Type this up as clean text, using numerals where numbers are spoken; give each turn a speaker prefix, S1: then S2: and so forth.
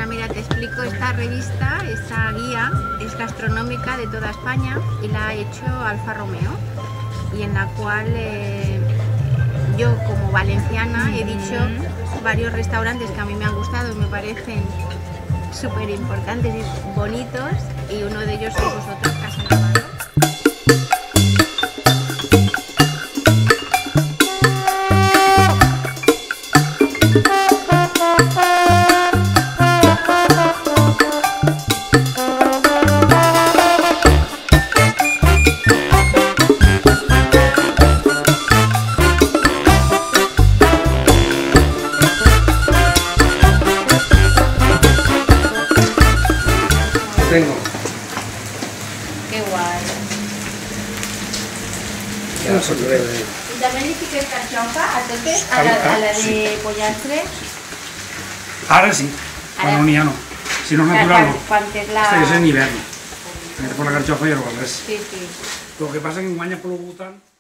S1: Ana, mira, te explico, esta revista, esta guía es gastronómica de toda España y la ha hecho Alfa Romeo, y en la cual yo como valenciana he dicho varios restaurantes que a mí me han gustado, me parecen súper importantes y bonitos, y uno de ellos sois vosotros, Casa Navarro.
S2: Tengo.
S1: Qué guay.
S2: Ya son nueve.
S1: ¿Y también le piques carxofa a tope? ¿A la de pollastre?
S2: Ara sí, quan no n'hi ha no. Si no natural no.
S1: Quan és la...
S2: Hasta que és en hivern. Per la carxofa ja no val res.
S1: Sí, sí.
S2: El que passa que enguany ha plogut tant